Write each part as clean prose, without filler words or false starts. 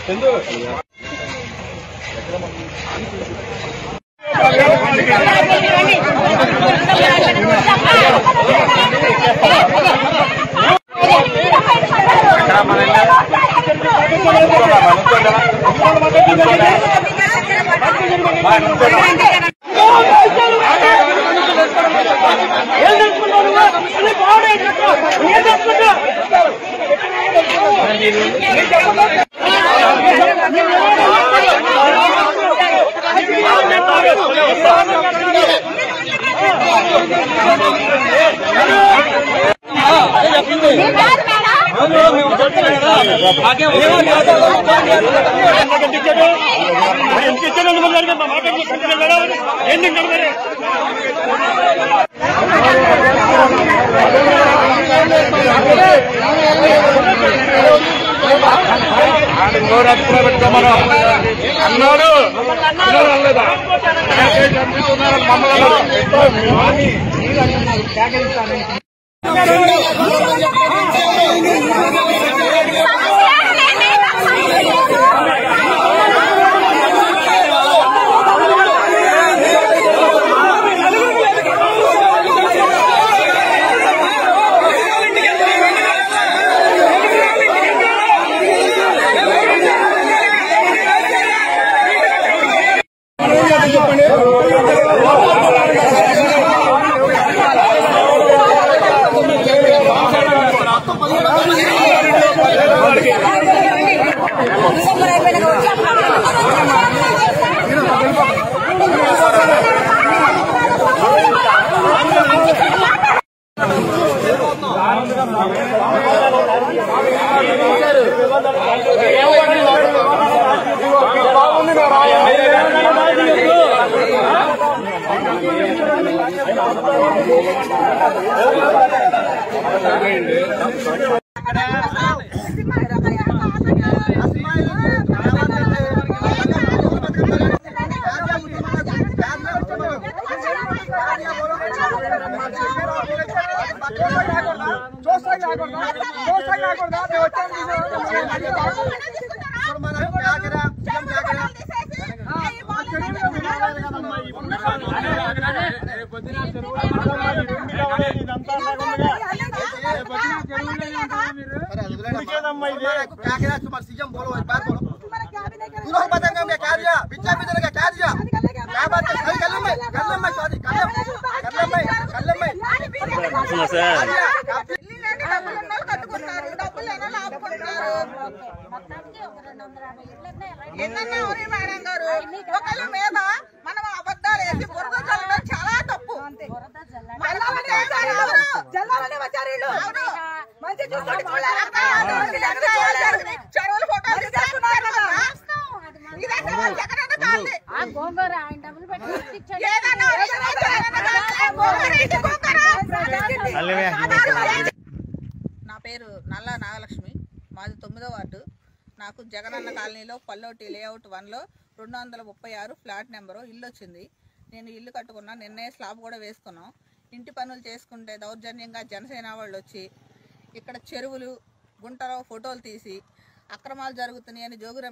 నా పేరు నల్లా నాగలక్ష్మి, మాది 9వ వార్డు. నాకు జగనన్న కాలనీలో పల్లోటి లేఅవుట్ 1లో 236 ఫ్లాట్ నెంబరు ఇల్లు వచ్చింది. నేను ఇల్లు కట్టుకున్నా, నిన్నే స్లాబ్ కూడా వేసుకున్నాం. ఇంటి పనులు చేసుకుంటే దౌర్జన్యంగా జనసేన వాళ్ళు వచ్చి ఇక్కడ చెరువులు గుంటలో ఫోటోలు తీసి అక్రమాలు జరుగుతున్నాయని జోగి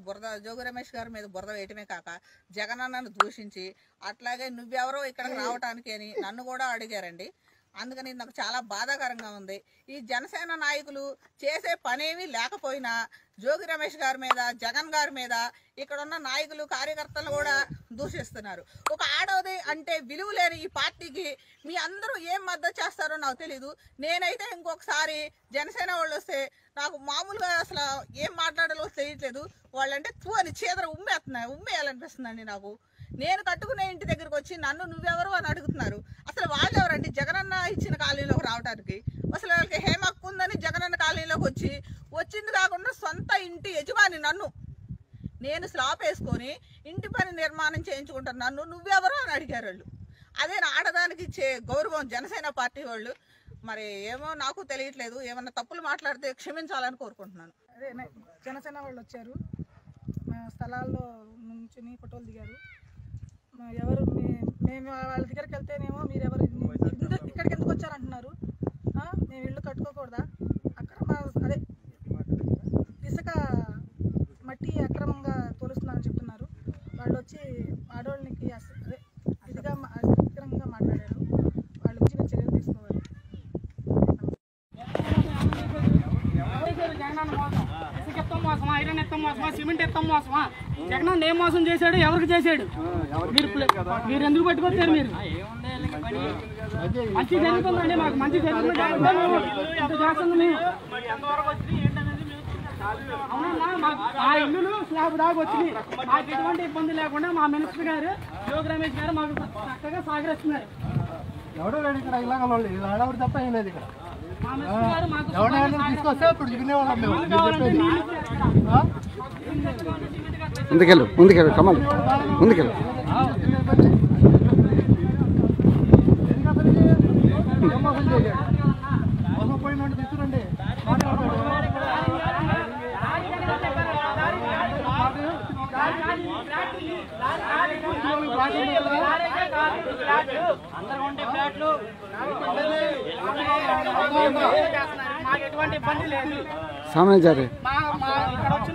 రమేష్ గారి మీద బురద వేయటమే కాక జగనన్నను దూషించి అట్లాగే నువ్వెవరో ఇక్కడికి రావడానికి అని నన్ను కూడా అడిగారండి. అందుకని నాకు చాలా బాధాకరంగా ఉంది. ఈ జనసేన నాయకులు చేసే పనేమీ లేకపోయినా జోగి రమేష్ గారి మీద, జగన్ గారి మీద ఇక్కడున్న నాయకులు కార్యకర్తలు కూడా దూషిస్తున్నారు. ఒక ఆడవది అంటే విలువ లేని ఈ పార్టీకి మీ అందరూ ఏం మద్దతు చేస్తారో నాకు తెలీదు. నేనైతే ఇంకొకసారి జనసేన వాళ్ళు వస్తే నాకు మామూలుగా అసలు ఏం మాట్లాడాలో తెలియట్లేదు. వాళ్ళంటే అని చీదర ఉమ్మేయాలనిపిస్తుందండి నాకు. నేను కట్టుకునే ఇంటి దగ్గరకు వచ్చి నన్ను నువ్వెవరు అని అడుగుతున్నారు. అసలు వాళ్ళు ఎవరండి జగనన్న ఇచ్చిన కాలనీలోకి రావడానికి? అసలు వాళ్ళకి హేమక్కు ఉందని జగనన్న కాలనీలోకి వచ్చింది కాకుండా సొంత ఇంటి యజమాని నన్ను, నేను స్లాబ్ వేసుకొని ఇంటి పని నిర్మాణం చేయించుకుంటాను, నన్ను నువ్వెవరు అని అడిగారు వాళ్ళు. అదే ఆడదానికి ఇచ్చే గౌరవం జనసేన పార్టీ వాళ్ళు. మరి ఏమో నాకు తెలియట్లేదు. ఏమన్నా తప్పులు మాట్లాడితే క్షమించాలని కోరుకుంటున్నాను. అదే జనసేన వాళ్ళు వచ్చారు, మా స్థలాల్లో నుంచి ఫోటోలు దిగారు. ఎవరు మేము వాళ్ళ దగ్గరికి వెళ్తేనేమో మీరు ఎవరు ఇక్కడికి ఎందుకు వచ్చారంటున్నారు. మేము ఇల్లు కట్టుకోకూడదా? అక్కడ అదే ఇసుక మట్టి మోసమా, ఐరన్ ఎత్తం మోసమా, సిమెంట్ ఎత్తం మోసమా? జగన్ ఏం మోసం చేశాడు, ఎవరికి చేశాడు? మీరు ఎందుకు పట్టుకొచ్చారు? మీరు మంచి జరుగుతుందండి, మాకు మంచి జరుగుతుంది చేస్తుంది. అవునన్నా, మా ఇల్లులు స్లాబ్ దాకా వచ్చినాయి. మాకు ఎటువంటి ఇబ్బంది లేకుండా మా మినిస్టర్ గారు యోగి రమేష్ గారు మాకు చక్కగా సాగరిస్తున్నారు. ఎవడో లేడు ఇక్కడ, ఇలాగ ఎవరు తప్ప ఏం లేదు ఇక్కడ. మా మినిస్టర్ గారు మాకు ఎవరైనా తీసుకొస్తే ఇప్పుడు వినేవాళ్ళం మేము. ముందుకెళ్ళు ముందుకెళ్ళు కమల్ ముందుకెళ్ళు. మోసం పోయిన తీసుకురండి. మాకు ఎటువంటి ఇబ్బంది లేదు. సామనే జారే ఇక్కడ వచ్చిన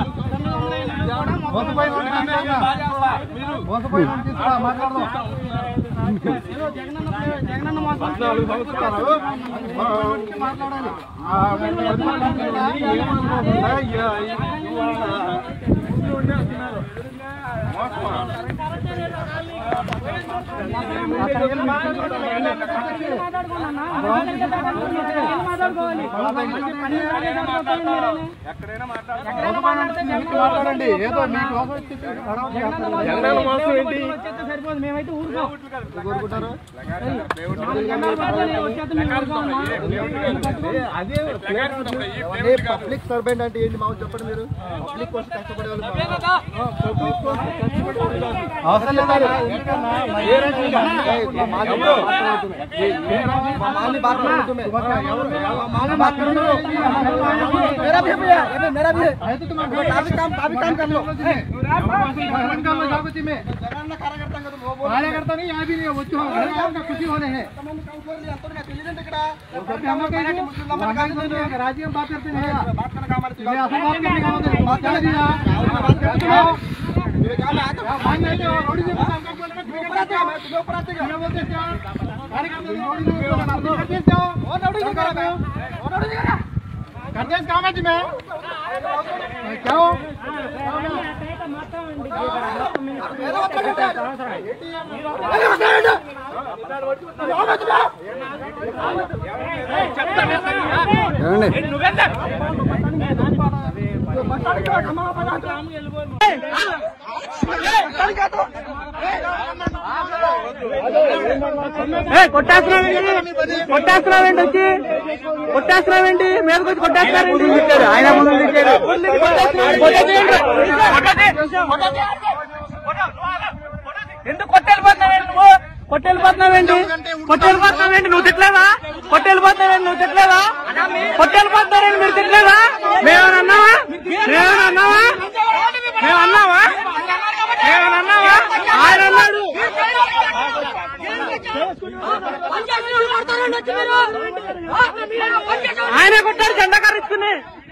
జగనన్న మాట్లాడండి. ఏదో మీకు సరిపోదు, మేమైతే ఊరుకుంటారు. పబ్లిక్ సర్వెంట్ అంటే ఏంటి మాకు చెప్పండి. మీరు పబ్లిక్ కోసం కష్టపడే వాళ్ళు అవసరం లేదు. कार्यकर्ता नहीं, यहाँ भी नहीं खुशी होने हैं। राज्य में बात करते हैं, क्या हो కొట్టేస్తున్నావేంటి వచ్చి కొట్టేస్తున్నావేంటి మీదకి వచ్చి కొట్టేస్తున్నారండి ఆయన ముందు ఎందుకు కొట్టెళ్ళిపోతున్నావేంటి నువ్వు కొట్టెళ్ళిపోతున్నావేంటి కొట్టెళ్ళిపోతున్నావేంటి నువ్వు తిట్టలేదా కొట్టెళ్ళిపోతున్నావేంటి నువ్వు తిట్టలేదా కొట్టెళ్ళిపోతున్నారండి మీరు తిట్టలేదా మేమన్నావా మేమన్నావా మేమన్నావా మేమన్నావా ఆయన అన్నాడు ఆయన కొట్టారు జెండా కర్ర ఇచ్చుకుని